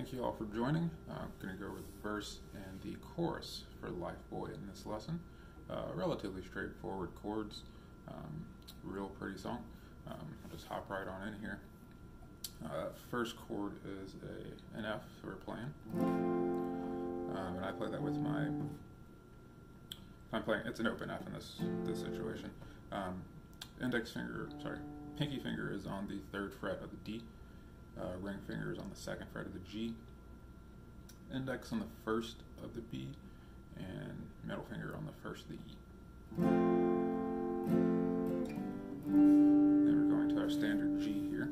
Thank you all for joining. I'm going to go over the verse and the chorus for Lifeboy in this lesson. Relatively straightforward chords, real pretty song. I'll just hop right on in here. First chord is an F we're playing, and I play that with my. I'm playing. It's an open F in this situation. Pinky finger is on the 3rd fret of the D. Ring finger is on the 2nd fret of the G. Index on the 1st of the B, and middle finger on the 1st of the E. Then we're going to our standard G here.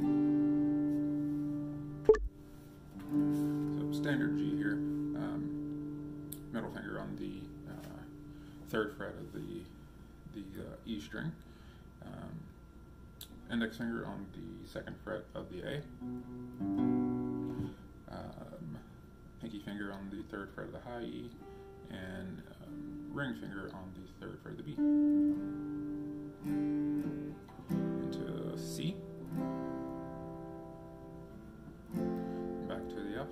So standard G here, middle finger on the 3rd fret of the E string. Index finger on the 2nd fret of the A. Pinky finger on the 3rd fret of the high E, and ring finger on the 3rd fret of the B. Into C. Back to the F.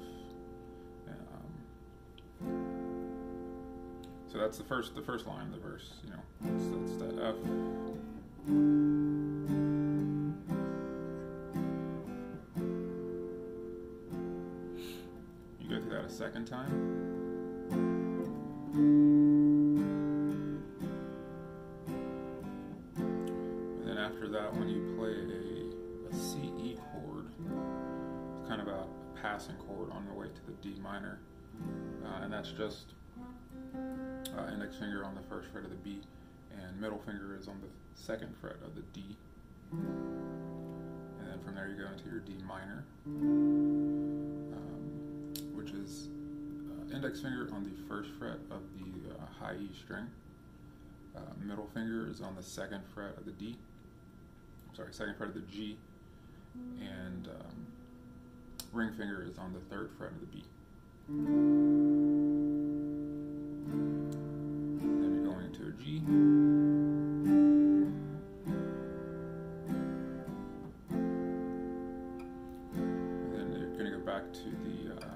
So that's the first line of the verse. You know, that's that F. Go through that a second time. And then after that, when you play a C-E chord, it's kind of a passing chord on the way to the D minor. And that's just index finger on the 1st fret of the B, and middle finger is on the 2nd fret of the D. And then from there you go into your D minor, which is index finger on the 1st fret of the high E string. Middle finger is on the 2nd fret of the D. 2nd fret of the G, and ring finger is on the 3rd fret of the B. Then you're going into a G. And then you're going to go back to the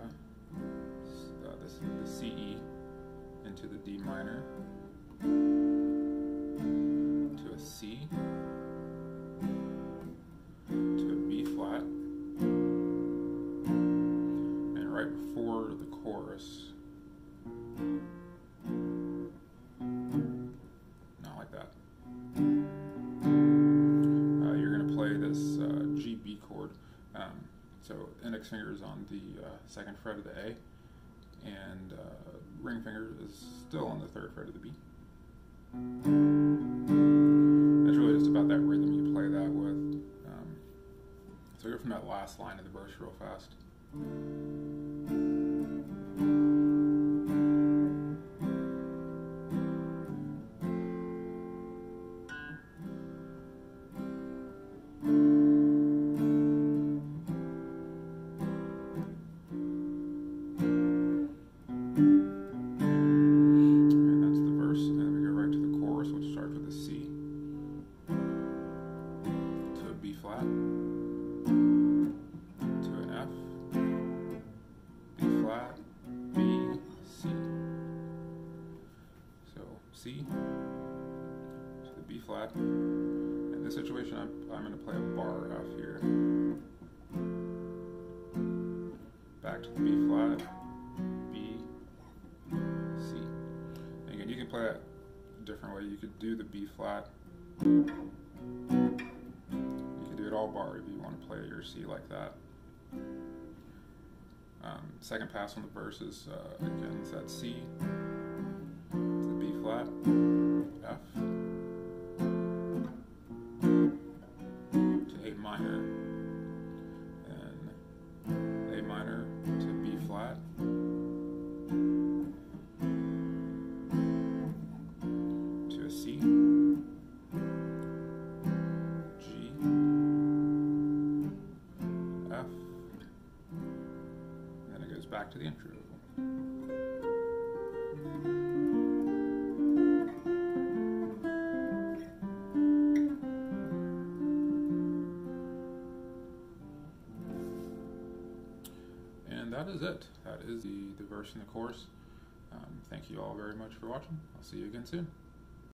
C-E into the D minor, to a C, to a B flat, and right before the chorus, not like that, you're going to play this G B chord. So index finger is on the 2nd fret of the A, and ring finger is still on the 3rd fret of the B. That's really just about that rhythm you play that with. So go from that last line of the verse real fast. Flat, to an F, B flat, B, C. So C to the B flat. In this situation, I'm going to play a bar F here. Back to the B flat, B, C. And again, you can play it a different way. You could do the B flat. Do it all bar if you want to play your C like that. Second pass on the verse is again it's that C to the B flat, F to A minor, and A minor to B flat, to a C, G, F, and then it goes back to the intro. And that is it. That is the verse and the chorus. Thank you all very much for watching. I'll see you again soon.